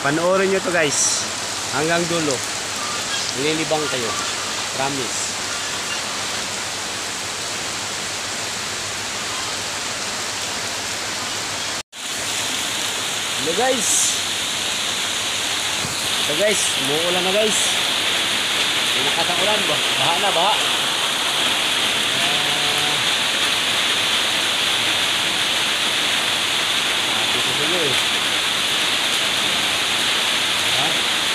Panoorin nyo to guys. Hanggang dulo. Nililibang kayo. Promise. Hello guys. So guys, umuulan na guys. Pinakas ang ulan. Baha na, baha. Susulo eh. Ha?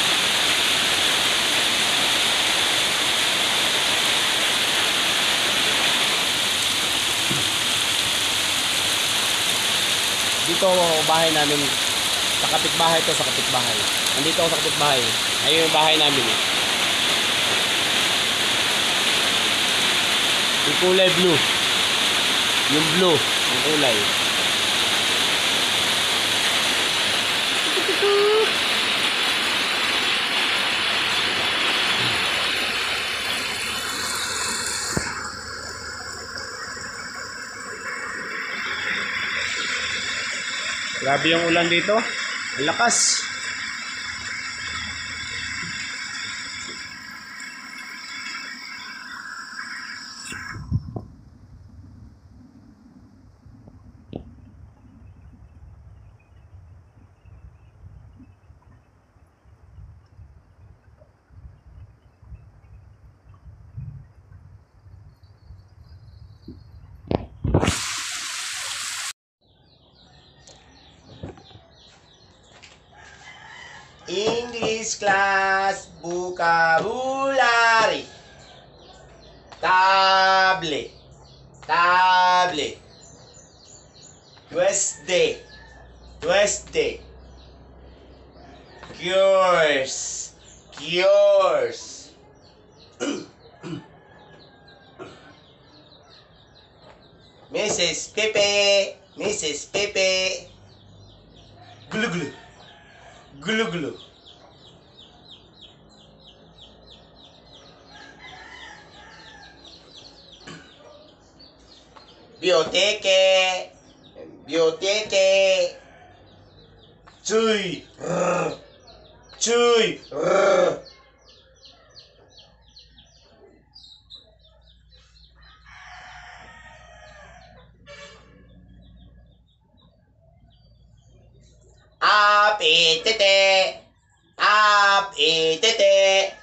Dito bahay namin. Sa kapitbahay to, sa kapitbahay. Nandito ako sa kapitbahay. Ayun yung bahay namin eh. Yung kulay blue. Yung blue. Yung kulay. Grabe yung ulan dito. Ang lakas. English class vocabulary. Table. Table. Tuesday. Tuesday. Cures. Cures. Mrs. Pepe. Mrs. Pepe. Glue glue. Glue glue. Biblioteca. Biblioteca. Chuy. Chuy. Apetite. Apetite.